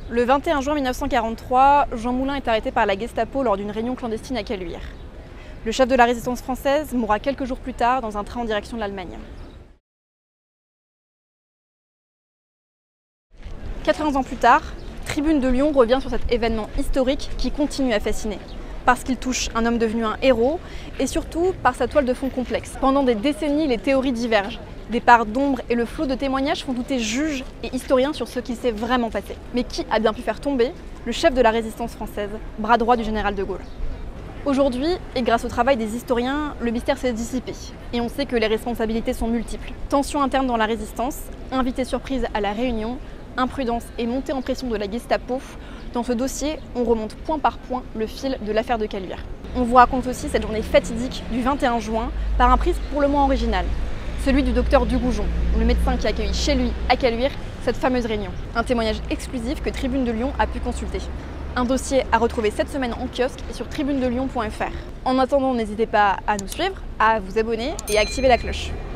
Le 21 juin 1943, Jean Moulin est arrêté par la Gestapo lors d'une réunion clandestine à Caluire. Le chef de la résistance française mourra quelques jours plus tard dans un train en direction de l'Allemagne. 80 ans plus tard, Tribune de Lyon revient sur cet événement historique qui continue à fasciner. Parce qu'il touche un homme devenu un héros et surtout par sa toile de fond complexe. Pendant des décennies, les théories divergent. Des parts d'ombre et le flot de témoignages font douter juges et historiens sur ce qui s'est vraiment passé. Mais qui a bien pu faire tomber le chef de la résistance française, bras droit du général de Gaulle? Aujourd'hui, et grâce au travail des historiens, le mystère s'est dissipé. Et on sait que les responsabilités sont multiples. Tensions internes dans la résistance, invités surprise à la réunion, imprudence et montée en pression de la Gestapo. Dans ce dossier, on remonte point par point le fil de l'affaire de Caluire. On vous raconte aussi cette journée fatidique du 21 juin par un prisme pour le moins original. Celui du docteur Dugoujon, le médecin qui a accueilli chez lui, à Caluire, cette fameuse réunion. Un témoignage exclusif que Tribune de Lyon a pu consulter. Un dossier à retrouver cette semaine en kiosque et sur tribunedelion.fr. En attendant, n'hésitez pas à nous suivre, à vous abonner et à activer la cloche.